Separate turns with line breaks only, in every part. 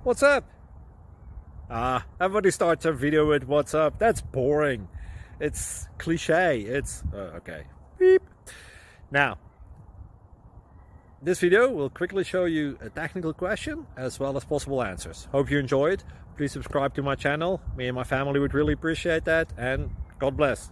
What's up? Everybody starts a video with what's up. That's boring. It's cliche. It's okay. Beep. Now, this video will quickly show you a technical question as well as possible answers. Hope you enjoyed. Please subscribe to my channel. Me and my family would really appreciate that, and God bless.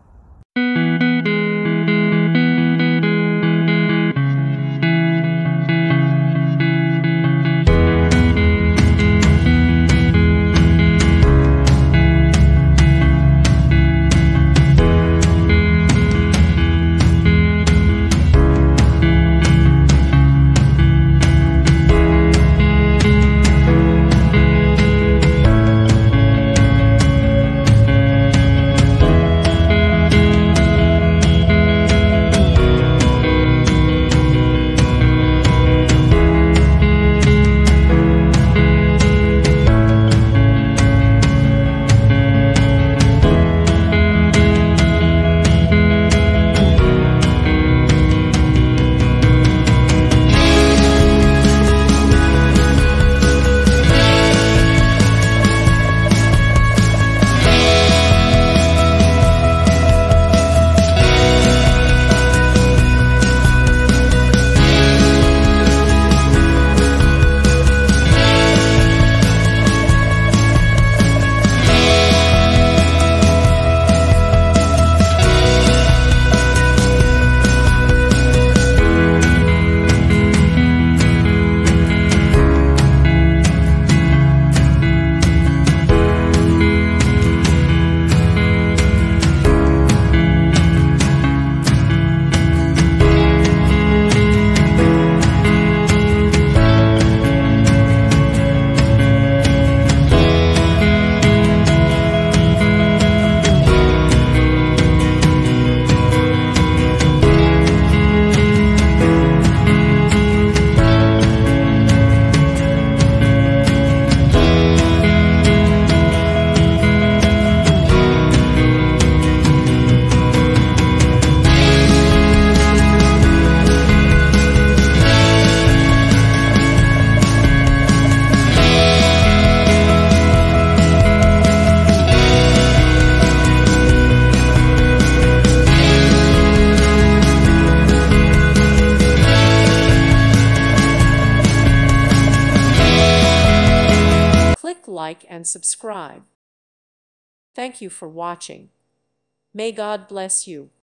Like and subscribe. Thank you for watching. May God bless you.